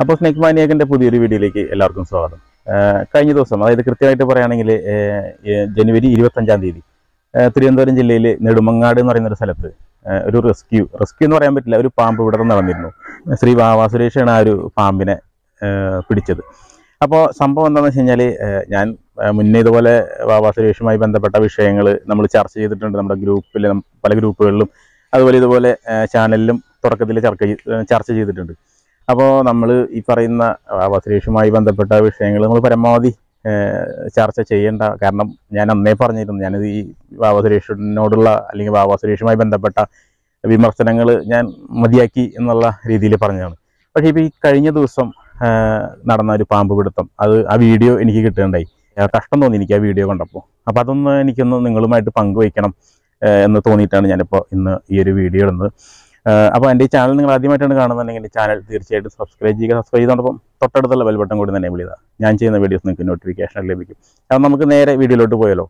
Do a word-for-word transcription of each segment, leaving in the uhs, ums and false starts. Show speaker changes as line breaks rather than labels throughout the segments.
അപ്പോൾ സ്നേക് മാനിയാക്കിൻ്റെ പുതിയൊരു വീഡിയോയിലേക്ക് എല്ലാവർക്കും സ്വാഗതം. കഴിഞ്ഞ ദിവസം, അതായത് കൃത്യമായിട്ട് പറയുകയാണെങ്കിൽ ജനുവരി ഇരുപത്തഞ്ചാം തീയതി തിരുവനന്തപുരം ജില്ലയിൽ നെടുമങ്ങാട് എന്ന് പറയുന്നൊരു സ്ഥലത്ത് ഒരു റെസ്ക്യൂ റെസ്ക്യൂ എന്ന് പറയാൻ പറ്റില്ല, ഒരു പാമ്പ് വിടർന്ന് നടന്നിരുന്നു. ശ്രീ വാവാ സുരേഷാണ് ആ ഒരു പാമ്പിനെ പിടിച്ചത്. അപ്പോൾ സംഭവം എന്താണെന്ന് വെച്ച് കഴിഞ്ഞാൽ, ഞാൻ മുന്നേ ഇതുപോലെ വാവാ സുരേഷുമായി ബന്ധപ്പെട്ട വിഷയങ്ങൾ നമ്മൾ ചർച്ച ചെയ്തിട്ടുണ്ട് നമ്മുടെ ഗ്രൂപ്പിൽ, പല ഗ്രൂപ്പുകളിലും, അതുപോലെ ഇതുപോലെ ചാനലിലും തുടക്കത്തിൽ ചർച്ച ചർച്ച ചെയ്തിട്ടുണ്ട്. അപ്പോൾ നമ്മൾ ഈ പറയുന്ന വാവാ സുരേഷുമായി ബന്ധപ്പെട്ട വിഷയങ്ങൾ നമ്മൾ പരമാവധി ചർച്ച ചെയ്യേണ്ട. കാരണം ഞാൻ അന്നേ പറഞ്ഞിരുന്നു, ഞാനിത് ഈ വാവാ സുരേഷിനോടുള്ള അല്ലെങ്കിൽ വാവാ സുരേഷുമായി ബന്ധപ്പെട്ട വിമർശനങ്ങൾ ഞാൻ മതിയാക്കി എന്നുള്ള രീതിയിൽ പറഞ്ഞതാണ്. പക്ഷേ ഇപ്പോൾ ഈ കഴിഞ്ഞ ദിവസം നടന്ന ഒരു പാമ്പ് പിടുത്തം, അത് ആ വീഡിയോ എനിക്ക് കിട്ടുകയുണ്ടായി. കഷ്ടം തോന്നി എനിക്ക് ആ വീഡിയോ കണ്ടപ്പോൾ. അപ്പോൾ അതൊന്ന് എനിക്കൊന്ന് നിങ്ങളുമായിട്ട് പങ്കുവയ്ക്കണം എന്ന് തോന്നിയിട്ടാണ് ഞാനിപ്പോൾ ഇന്ന് ഈ ഒരു വീഡിയോ ഇടുന്നത്. അപ്പോൾ എൻ്റെ ഈ ചാനൽ നിങ്ങൾ ആദ്യമായിട്ടാണ് കാണുന്നുണ്ടെങ്കിൽ ചാനൽ തീർച്ചയായിട്ടും സബ്സ്ക്രൈബ് ചെയ്യുക. സബ്സ്ക്രൈബ് ചെയ്തോടൊപ്പം തൊട്ടടുത്തുള്ള ബെൽ ബട്ടൺ കൂടി തന്നെ വിളിക്കുക. ഞാൻ ചെയ്യുന്ന വീഡിയോസ് നിങ്ങൾക്ക് നോട്ടിഫിക്കേഷൻ ലഭിക്കും. അപ്പോൾ നമുക്ക് നേരെ വീഡിയോയിലോട്ട് പോയാലോ.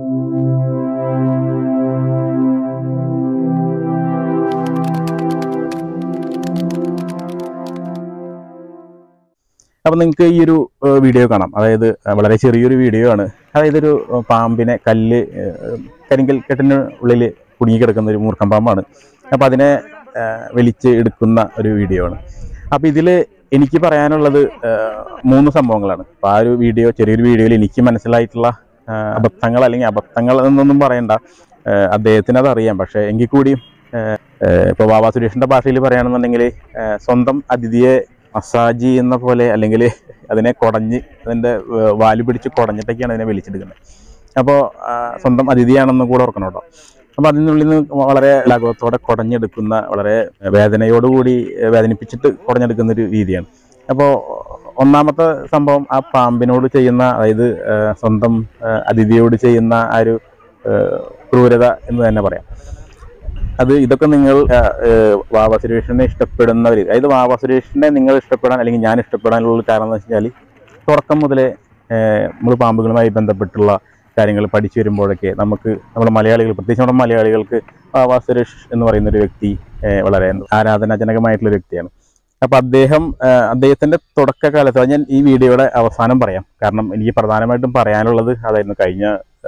അപ്പോൾ നിങ്ങൾക്ക് ഈ ഒരു വീഡിയോ കാണാം. അതായത് വളരെ ചെറിയൊരു വീഡിയോ ആണ്. അതായത് ഒരു പാമ്പിനെ കല്ല് കരിങ്കൽ കെട്ടിന് ഉള്ളിൽ കുടുങ്ങി കിടക്കുന്ന ഒരു മൂർഖൻ പാമ്പാണ്. അപ്പോൾ അതിനെ വലിച്ച് എടുക്കുന്ന ഒരു വീഡിയോ ആണ്. അപ്പോൾ ഇതിൽ എനിക്ക് പറയാനുള്ളത് മൂന്ന് സംഭവങ്ങളാണ്. അപ്പോൾ ആ ഒരു വീഡിയോ, ചെറിയൊരു വീഡിയോയിൽ എനിക്ക് മനസ്സിലായിട്ടുള്ള അബദ്ധങ്ങൾ, അല്ലെങ്കിൽ അബദ്ധങ്ങൾ എന്നൊന്നും പറയണ്ട, അദ്ദേഹത്തിന് അതറിയാം. പക്ഷേ എങ്കിൽ കൂടിയും ഇപ്പോൾ വാവാ സുരേഷിൻ്റെ ഭാഷയിൽ പറയുകയാണെന്നുണ്ടെങ്കിൽ സ്വന്തം അതിഥിയെ മസാജ് ചെയ്യുന്ന പോലെ, അല്ലെങ്കിൽ അതിനെ കുടഞ്ഞ് അതിൻ്റെ വാല് പിടിച്ച് കുടഞ്ഞിട്ടൊക്കെയാണ് അതിനെ വലിച്ചെടുക്കുന്നത്. അപ്പോൾ സ്വന്തം അതിഥിയാണെന്ന് കൂടെ ഓർക്കണം കേട്ടോ. അപ്പോൾ അതിനുള്ളിൽ നിന്ന് വളരെ ലാഘവത്തോടെ കുടഞ്ഞെടുക്കുന്ന, വളരെ വേദനയോടുകൂടി വേദനിപ്പിച്ചിട്ട് കുടഞ്ഞെടുക്കുന്ന ഒരു രീതിയാണ്. അപ്പോൾ ഒന്നാമത്തെ സംഭവം ആ പാമ്പിനോട് ചെയ്യുന്ന, അതായത് സ്വന്തം അതിഥിയോട് ചെയ്യുന്ന ആ ഒരു ക്രൂരത എന്ന് തന്നെ പറയാം. അത് ഇതൊക്കെ നിങ്ങൾ വാവാ സുരേഷിനെ ഇഷ്ടപ്പെടുന്നവർ, അതായത് വാവാ സുരേഷിനെ നിങ്ങൾ ഇഷ്ടപ്പെടാൻ അല്ലെങ്കിൽ ഞാൻ ഇഷ്ടപ്പെടാനുള്ള കാരണം എന്ന് വെച്ച് കഴിഞ്ഞാൽ, തുടക്കം മുതലേ നമ്മൾ പാമ്പുകളുമായി ബന്ധപ്പെട്ടുള്ള കാര്യങ്ങൾ പഠിച്ചു വരുമ്പോഴൊക്കെ നമുക്ക്, നമ്മുടെ മലയാളികൾ, പ്രത്യേകിച്ച് നമ്മുടെ മലയാളികൾക്ക് വാവാ സുരേഷ് എന്ന് പറയുന്ന ഒരു വ്യക്തി വളരെ ആരാധനാജനകമായിട്ടുള്ളൊരു വ്യക്തിയാണ്. അപ്പോൾ അദ്ദേഹം അദ്ദേഹത്തിൻ്റെ തുടക്കകാലത്ത്, ഞാൻ ഈ വീഡിയോയുടെ അവസാനം പറയാം, കാരണം എനിക്ക് പ്രധാനമായിട്ടും പറയാനുള്ളത് അതായിരുന്നു. കഴിഞ്ഞ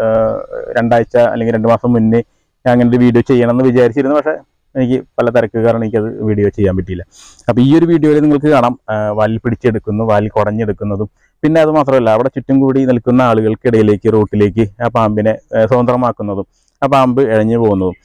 രണ്ടാഴ്ച അല്ലെങ്കിൽ രണ്ട് മാസം മുന്നേ ഞാൻ അങ്ങനെ ഒരു വീഡിയോ ചെയ്യണമെന്ന് വിചാരിച്ചിരുന്നു. പക്ഷേ എനിക്ക് പല തിരക്ക് കാരണം എനിക്കത് വീഡിയോ ചെയ്യാൻ പറ്റിയില്ല. അപ്പോൾ ഈ ഒരു വീഡിയോയിൽ നിങ്ങൾക്ക് കാണാം വാലിൽ പിടിച്ചെടുക്കുന്നു, വാലിൽ കുടഞ്ഞെടുക്കുന്നതും, പിന്നെ അത് മാത്രമല്ല അവിടെ ചുറ്റും കൂടി നിൽക്കുന്ന ആളുകൾക്കിടയിലേക്ക്, റോട്ടിലേക്ക് ആ പാമ്പിനെ സ്വതന്ത്രമാക്കുന്നതും, ആ പാമ്പ് ഇഴഞ്ഞു പോകുന്നതും.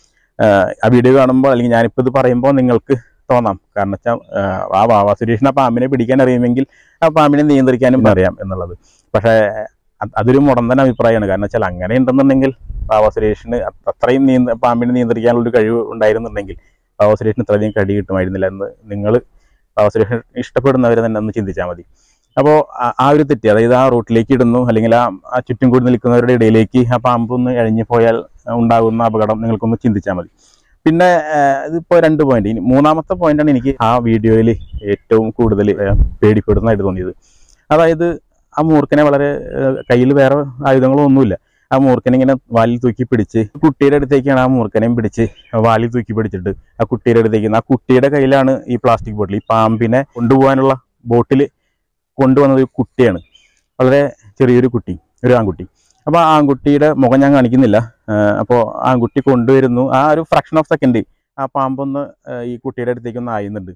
ആ വീഡിയോ കാണുമ്പോൾ, അല്ലെങ്കിൽ ഞാനിപ്പോൾ ഇത് പറയുമ്പോൾ നിങ്ങൾക്ക് തോന്നാം, കാരണം വെച്ചാൽ ആ വാവാ സുരേഷിന് ആ പാമ്പിനെ പിടിക്കാൻ അറിയുമെങ്കിൽ ആ പാമ്പിനെ നിയന്ത്രിക്കാനും അറിയാം എന്നുള്ളത്. പക്ഷേ അതൊരു മുടന്തൻ അഭിപ്രായമാണ്. കാരണം വെച്ചാൽ അങ്ങനെ ഉണ്ടെന്നുണ്ടെങ്കിൽ വാവാ സുരേഷിന് അത്രയും നീന്ത പാമ്പിനെ നിയന്ത്രിക്കാനുള്ളൊരു കഴിവ് ഉണ്ടായിരുന്നുണ്ടെങ്കിൽ വാവാ സുരേഷിന് ഇത്രയധികം കടി കിട്ടുമായിരുന്നില്ല എന്ന് നിങ്ങൾ വാവാ സുരേഷിനെ ഇഷ്ടപ്പെടുന്നവരെ തന്നെ ഒന്ന് ചിന്തിച്ചാൽ മതി. അപ്പോൾ ആ ഒരു തെറ്റ്, അതായത് ആ റൂട്ടിലേക്ക് ഇടുന്നു, അല്ലെങ്കിൽ ആ ആ ചുറ്റും കൂടി നിൽക്കുന്നവരുടെ ഇടയിലേക്ക് ആ പാമ്പൊന്ന് ഇഴഞ്ഞു പോയാൽ ഉണ്ടാകുന്ന അപകടം നിങ്ങൾക്കൊന്ന് ചിന്തിച്ചാൽ മതി. പിന്നെ ഇതിപ്പോൾ രണ്ട് പോയിന്റ്. ഇനി മൂന്നാമത്തെ പോയിന്റാണ് എനിക്ക് ആ വീഡിയോയിൽ ഏറ്റവും കൂടുതൽ പേടിപ്പെടുന്നതായിട്ട് തോന്നിയത്. അതായത് ആ മൂർഖനെ വളരെ, കയ്യിൽ വേറെ ആയുധങ്ങളോ ഒന്നുമില്ല, ആ മൂർഖനെ ഇങ്ങനെ വാലിൽ തൂക്കി പിടിച്ച്, കുട്ടിയുടെ അടുത്തേക്കാണ് ആ മൂർഖനെയും പിടിച്ച് വാലിൽ തൂക്കി പിടിച്ചിട്ട് ആ കുട്ടിയുടെ അടുത്തേക്ക്, ആ കുട്ടിയുടെ കയ്യിലാണ് ഈ പ്ലാസ്റ്റിക് ബോട്ടിൽ, ഈ പാമ്പിനെ കൊണ്ടുപോകാനുള്ള ബോട്ടിൽ കൊണ്ടുവന്നത് ഒരു കുട്ടിയാണ്, വളരെ ചെറിയൊരു കുട്ടി, ഒരു ആൺകുട്ടി. അപ്പോൾ ആ ആൺകുട്ടിയുടെ മുഖം ഞാൻ കാണിക്കുന്നില്ല. അപ്പോൾ ആൺകുട്ടി കൊണ്ടുവരുന്നു, ആ ഒരു ഫ്രാക്ഷൻ ഓഫ് സെക്കൻഡ് ആ പാമ്പൊന്ന് ഈ കുട്ടിയുടെ അടുത്തേക്കൊന്ന് ആയുന്നുണ്ട്.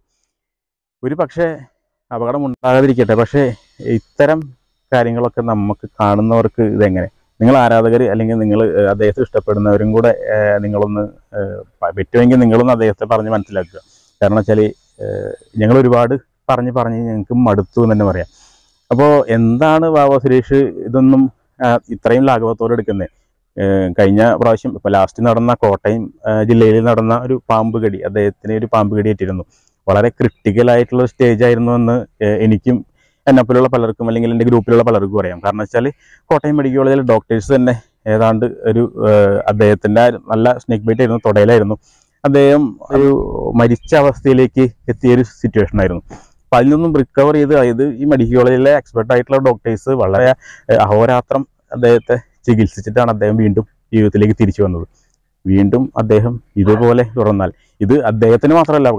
ഒരു പക്ഷേ അപകടം ഉണ്ടാകാതിരിക്കട്ടെ, പക്ഷേ ഇത്തരം കാര്യങ്ങളൊക്കെ നമുക്ക് കാണുന്നവർക്ക് ഇതെങ്ങനെ, നിങ്ങൾ ആരാധകർ അല്ലെങ്കിൽ നിങ്ങൾ അദ്ദേഹത്തെ ഇഷ്ടപ്പെടുന്നവരും കൂടെ നിങ്ങളൊന്ന് പറ്റുമെങ്കിൽ നിങ്ങളൊന്ന് അദ്ദേഹത്തെ പറഞ്ഞ് മനസ്സിലാക്കുക. കാരണം വെച്ചാൽ ഞങ്ങൾ ഒരുപാട് പറഞ്ഞ് പറഞ്ഞ് ഞങ്ങൾക്ക് മടുത്തു എന്ന് തന്നെ പറയാം. അപ്പോൾ എന്താണ് വാവാ സുരേഷ് ഇതൊന്നും ഇത്രയും ലാഘവത്തോടെ എടുക്കുന്നത്? കഴിഞ്ഞ പ്രാവശ്യം ഇപ്പോൾ ലാസ്റ്റ് നടന്ന കോട്ടയം ജില്ലയിൽ നടന്ന ഒരു പാമ്പ് കടി, അദ്ദേഹത്തിന് ഒരു പാമ്പ് കടി ഏറ്റിരുന്നു. വളരെ ക്രിട്ടിക്കലായിട്ടുള്ള സ്റ്റേജ് ആയിരുന്നു എന്ന് എനിക്കും എന്നെപ്പോലുള്ള പലർക്കും, അല്ലെങ്കിൽ എൻ്റെ ഗ്രൂപ്പിലുള്ള പലർക്കും അറിയാം. കാരണം വെച്ചാൽ കോട്ടയം മെഡിക്കൽ കോളേജിലെ ഡോക്ടേഴ്സ് തന്നെ ഏതാണ്ട് ഒരു അദ്ദേഹത്തിൻ്റെ നല്ല സ്നേക്ക് ബൈറ്റ് ആയിരുന്നു, തുടയിലായിരുന്നു. അദ്ദേഹം ഒരു മരിച്ച അവസ്ഥയിലേക്ക് എത്തിയൊരു സിറ്റുവേഷൻ ആയിരുന്നു. അപ്പോൾ അതിൽ നിന്നും റിക്കവർ ചെയ്ത്, അതായത് ഈ മെഡിക്കൽ കോളേജിലെ എക്സ്പെർട്ട് ആയിട്ടുള്ള ഡോക്ടേഴ്സ് വളരെ അഹോരാത്രം അദ്ദേഹത്തെ ചികിത്സിച്ചിട്ടാണ് അദ്ദേഹം വീണ്ടും ജീവിതത്തിലേക്ക് തിരിച്ചു വന്നത്. വീണ്ടും അദ്ദേഹം ഇതുപോലെ തുടർന്നാൽ ഇത് അദ്ദേഹത്തിന് മാത്രമല്ല അപകടം,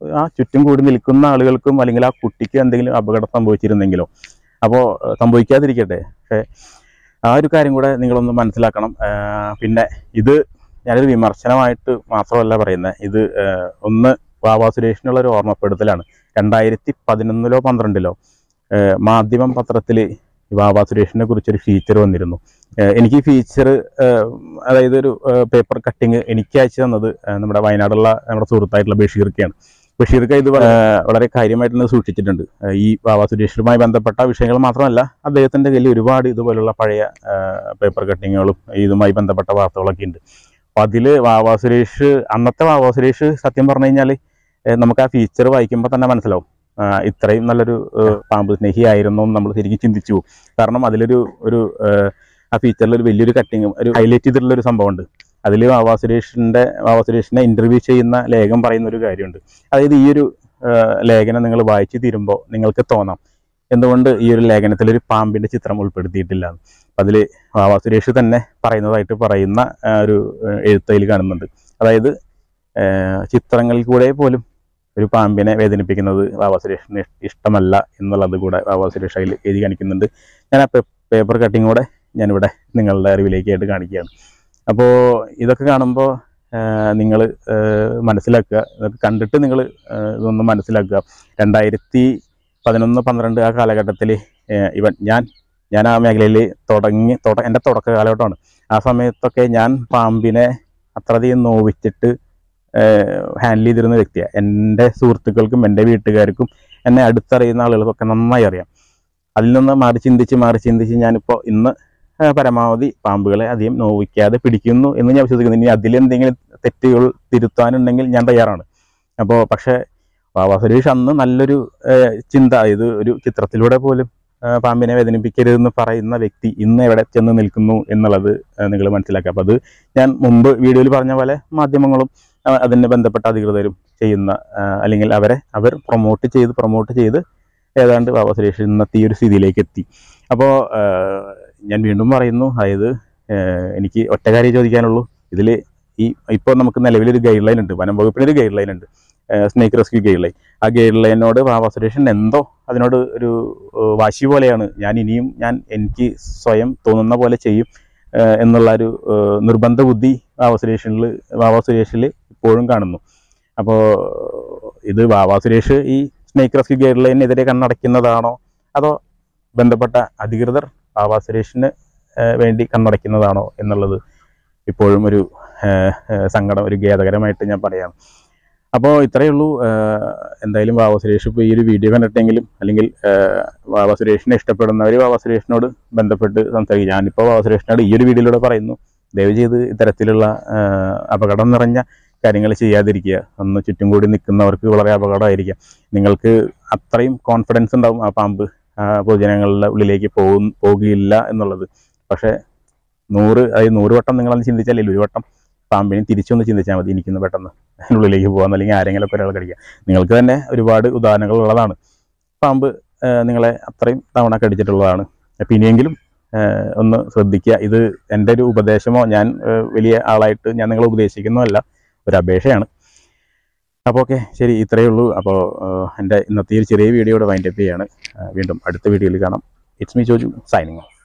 ആ ചുറ്റും കൂടി നിൽക്കുന്ന ആളുകൾക്കും അല്ലെങ്കിൽ ആ കുട്ടിക്ക് എന്തെങ്കിലും അപകടം സംഭവിച്ചിരുന്നെങ്കിലോ. അപ്പോൾ സംഭവിക്കാതിരിക്കട്ടെ, പക്ഷേ ആ ഒരു കാര്യം കൂടെ നിങ്ങളൊന്ന് മനസ്സിലാക്കണം. പിന്നെ ഇത് ഞാനൊരു വിമർശനമായിട്ട് മാത്രമല്ല പറയുന്നത്, ഇത് ഒന്ന് വാവാ സുരേഷിനുള്ളൊരു ഓർമ്മപ്പെടുത്തലാണ്. രണ്ടായിരത്തി പതിനൊന്നിലോ പന്ത്രണ്ടിലോ മാധ്യമം പത്രത്തിൽ വാവാ സുരേഷിനെ കുറിച്ചൊരു ഫീച്ചർ വന്നിരുന്നു. എനിക്ക് ഈ ഫീച്ചർ, അതായത് ഒരു പേപ്പർ കട്ടിങ് എനിക്ക് അയച്ചു തന്നത് നമ്മുടെ വയനാടുള്ള നമ്മുടെ സുഹൃത്തായിട്ടുള്ള ബഷീർക്കയാണ്. ബഷീർക്ക് ഇത് വളരെ കാര്യമായിട്ട് തന്നെ സൂക്ഷിച്ചിട്ടുണ്ട്. ഈ വാവാ സുരേഷുമായി ബന്ധപ്പെട്ട വിഷയങ്ങൾ മാത്രമല്ല, അദ്ദേഹത്തിൻ്റെ കയ്യിൽ ഒരുപാട് ഇതുപോലുള്ള പഴയ പേപ്പർ കട്ടിങ്ങുകളും ഇതുമായി ബന്ധപ്പെട്ട വാർത്തകളൊക്കെ ഉണ്ട്. അപ്പോൾ അതിൽ വാവാ സുരേഷ്, അന്നത്തെ വാവാ സുരേഷ് സത്യം പറഞ്ഞു കഴിഞ്ഞാൽ നമുക്ക് ആ ഫീച്ചർ വായിക്കുമ്പോൾ തന്നെ മനസ്സിലാവും ഇത്രയും നല്ലൊരു പാമ്പ് സ്നേഹിയായിരുന്നു എന്ന് നമ്മൾ ശരിക്കും ചിന്തിച്ചു പോകും. കാരണം അതിലൊരു ഒരു ആ ഫീച്ചറിൽ ഒരു വലിയൊരു കട്ടിങ്ങും ഒരു ഹൈലൈറ്റ് ചെയ്തിട്ടുള്ളൊരു സംഭവമുണ്ട്. അതിൽ വാവാ സുരേഷിൻ്റെ വാവാ സുരേഷിനെ ഇൻ്റർവ്യൂ ചെയ്യുന്ന ലേഖം പറയുന്ന ഒരു കാര്യമുണ്ട്. അതായത് ഈ ഒരു ലേഖനം നിങ്ങൾ വായിച്ചു തീരുമ്പോൾ നിങ്ങൾക്ക് തോന്നാം എന്തുകൊണ്ട് ഈ ഒരു ലേഖനത്തിലൊരു പാമ്പിൻ്റെ ചിത്രം ഉൾപ്പെടുത്തിയിട്ടില്ല. അതിൽ വാവാ സുരേഷ് തന്നെ പറയുന്നതായിട്ട് പറയുന്ന ഒരു എഴുത്തതിൽ കാണുന്നുണ്ട്. അതായത് ചിത്രങ്ങളിൽ കൂടെ പോലും ഒരു പാമ്പിനെ വേദനിപ്പിക്കുന്നത് വാവാ സുരേഷിന് ഇഷ്ടമല്ല എന്നുള്ളത് കൂടെ വാവാ സുരേഷ് അതിൽ എഴുതി കാണിക്കുന്നുണ്ട്. ഞാൻ ആ പേപ്പർ കട്ടിങ് കൂടെ ഞാനിവിടെ നിങ്ങളുടെ അറിവിലേക്കായിട്ട് കാണിക്കുകയാണ്. അപ്പോൾ ഇതൊക്കെ കാണുമ്പോൾ നിങ്ങൾ മനസ്സിലാക്കുക, ഇതൊക്കെ കണ്ടിട്ട് നിങ്ങൾ ഇതൊന്ന് മനസ്സിലാക്കുക. രണ്ടായിരത്തി പതിനൊന്ന് പന്ത്രണ്ട് ആ കാലഘട്ടത്തിൽ ഇവൻ ഞാൻ ഞാൻ ആ മേഖലയിൽ തുടങ്ങി തുട എൻ്റെ തുടക്ക കാലഘട്ടമാണ്. ആ സമയത്തൊക്കെ ഞാൻ പാമ്പിനെ അത്രയധികം നോവിച്ചിട്ട് ഹാൻഡിൽ ചെയ്തിരുന്ന വ്യക്തിയാണ്. എൻ്റെ സുഹൃത്തുക്കൾക്കും എൻ്റെ വീട്ടുകാർക്കും എന്നെ അടുത്തറിയുന്ന ആളുകൾക്കൊക്കെ നന്നായി അറിയാം. അതിൽ നിന്ന് മാറി ചിന്തിച്ച് മാറി ചിന്തിച്ച് ഞാനിപ്പോൾ ഇന്ന് പരമാവധി പാമ്പുകളെ അധികം നോവിക്കാതെ പിടിക്കുന്നു എന്ന് ഞാൻ വിശ്വസിക്കുന്നു. ഇനി അതിലെന്തെങ്കിലും തെറ്റുകൾ തിരുത്താനുണ്ടെങ്കിൽ ഞാൻ തയ്യാറാണ്. അപ്പോൾ പക്ഷേ വാവാ സുരേഷ് അന്ന് നല്ലൊരു ചിന്ത, ഇത് ഒരു ചിത്രത്തിലൂടെ പോലും പാമ്പിനെ വേദനിപ്പിക്കരുതെന്ന് പറയുന്ന വ്യക്തി ഇന്ന് എവിടെ ചെന്ന് നിൽക്കുന്നു എന്നുള്ളത് നിങ്ങൾ മനസ്സിലാക്കുക. അപ്പോൾ അത് ഞാൻ മുമ്പ് വീഡിയോയിൽ പറഞ്ഞ പോലെ മാധ്യമങ്ങളും അതിന് ബന്ധപ്പെട്ട അധികൃതരും ചെയ്യുന്ന, അല്ലെങ്കിൽ അവരെ അവർ പ്രൊമോട്ട് ചെയ്ത് പ്രൊമോട്ട് ചെയ്ത് ഏതാണ്ട് വാവാ സുരേഷ് ഇന്നത്തെ ഈ ഒരു സ്ഥിതിയിലേക്ക് എത്തി. അപ്പോൾ ഞാൻ വീണ്ടും പറയുന്നു, അതായത് എനിക്ക് ഒറ്റ കാര്യം ചോദിക്കാനുള്ളൂ. ഇതിൽ ഈ ഇപ്പോൾ നമുക്ക് നിലവിലൊരു ഗൈഡ് ലൈൻ ഉണ്ട്, വനം വകുപ്പിനൊരു ഗൈഡ് ലൈൻ ഉണ്ട്, സ്നേക്ക് റെസ്ക്യൂ ഗൈഡ് ലൈൻ. ആ ഗൈഡ് ലൈനോട് വാവാ സുരേഷൻ എന്തോ അതിനോട് ഒരു വാശി പോലെയാണ്. ഞാൻ ഇനിയും ഞാൻ എനിക്ക് സ്വയം തോന്നുന്ന പോലെ ചെയ്യും എന്നുള്ള ഒരു നിർബന്ധ ബുദ്ധി വാവാ സുരേഷിൽ വാവാ സുരേഷിൽ ഇപ്പോഴും കാണുന്നു. അപ്പോൾ ഇത് വാവാ സുരേഷ് ഈ സ്നേക്ക് റെസ്ക്യൂ ഗൈഡ് ലൈനെതിരെ കണ്ണടയ്ക്കുന്നതാണോ, അതോ ബന്ധപ്പെട്ട അധികൃതർ വാവാ സുരേഷിന് വേണ്ടി കണ്ണടയ്ക്കുന്നതാണോ എന്നുള്ളത് ഇപ്പോഴും ഒരു സങ്കടം, ഒരു ഖേദകരമായിട്ട് ഞാൻ പറയാം. അപ്പോൾ ഇത്രയേ ഉള്ളൂ. എന്തായാലും വാവാ സുരേഷ് ഇപ്പോൾ ഈ ഒരു വീഡിയോ കണ്ടിട്ടെങ്കിലും, അല്ലെങ്കിൽ വാവാ സുരേഷിനെ ഇഷ്ടപ്പെടുന്നവർ വാവാ സുരേഷിനോട് ബന്ധപ്പെട്ട് സംസാരിക്കും. ഞാനിപ്പോൾ വാവാ സുരേഷിനോട് ഈ ഒരു വീഡിയോയിലൂടെ പറയുന്നു, ദയവ് ചെയ്ത് ഇത്തരത്തിലുള്ള അപകടം നിറഞ്ഞ കാര്യങ്ങൾ ചെയ്യാതിരിക്കുക. ഒന്ന് ചുറ്റും കൂടി നിൽക്കുന്നവർക്ക് വളരെ അപകടമായിരിക്കാം. നിങ്ങൾക്ക് അത്രയും കോൺഫിഡൻസ് ഉണ്ടാവും ആ പാമ്പ് പൊതുജനങ്ങളുടെ ഉള്ളിലേക്ക് പോകും പോകില്ല എന്നുള്ളത്. പക്ഷേ നൂറ് അതായത് നൂറ് വട്ടം നിങ്ങളൊന്ന് ചിന്തിച്ചാൽ ഒരു വട്ടം പാമ്പിനെ തിരിച്ചൊന്ന് ചിന്തിച്ചാൽ മതി, എനിക്കിന്ന് പെട്ടെന്ന് അതിനുള്ളിലേക്ക് പോകാൻ, അല്ലെങ്കിൽ ആരെങ്കിലുമൊക്കെ ഒരാൾ കടിക്കുക. നിങ്ങൾക്ക് തന്നെ ഒരുപാട് ഉദാഹരണങ്ങൾ ഉള്ളതാണ്. പാമ്പ് നിങ്ങളെ അത്രയും തവണ കടിച്ചിട്ടുള്ളതാണ്. അപ്പം ഇനിയെങ്കിലും ഒന്ന് ശ്രദ്ധിക്കുക. ഇത് എൻ്റെ ഒരു ഉപദേശമോ, ഞാൻ വലിയ ആളായിട്ട് ഞാൻ നിങ്ങളെ ഉപദേശിക്കുന്നതല്ല, ഒരു അപേക്ഷയാണ്. അപ്പോൾ ഓക്കെ, ശരി, ഇത്രയേ ഉള്ളൂ. അപ്പോൾ എൻ്റെ ഇന്നത്തെ ഒരു ചെറിയ വീഡിയോയുടെ വൈൻഡപ്പ് ചെയ്യാണ്. വീണ്ടും അടുത്ത വീഡിയോയിൽ കാണാം. It's me Joju, signing of.